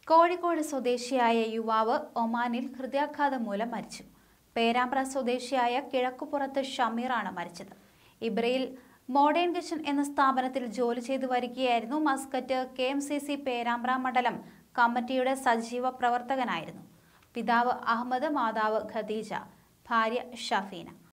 കോഴിക്കോട് സ്വദേശിയായ യുവാവ് ഒമാനിൽ ഹൃദയാഘാതം മൂലം മരിച്ചു. പേരാമ്പ്ര സ്വദേശിയായ കിഴക്കുപുറത്ത് ഷമീറാണ് മരിച്ചത്. ഇബ്രയിൽ മോഡേൺ കിച്ചൺ എന്ന സ്ഥാപനത്തിൽ ജോലി ചെയ്തു വരികയായിരുന്നു. മസ്കറ്റ് KMCC പേരാമ്പ്ര മണ്ഡലം കമ്മിറ്റിയുടെ സജീവ പ്രവർത്തകനായിരുന്നു. പിതാവ് അഹമ്മദ്, മാതാവ് ഖദീജ, ഭാര്യ ഷഫീന.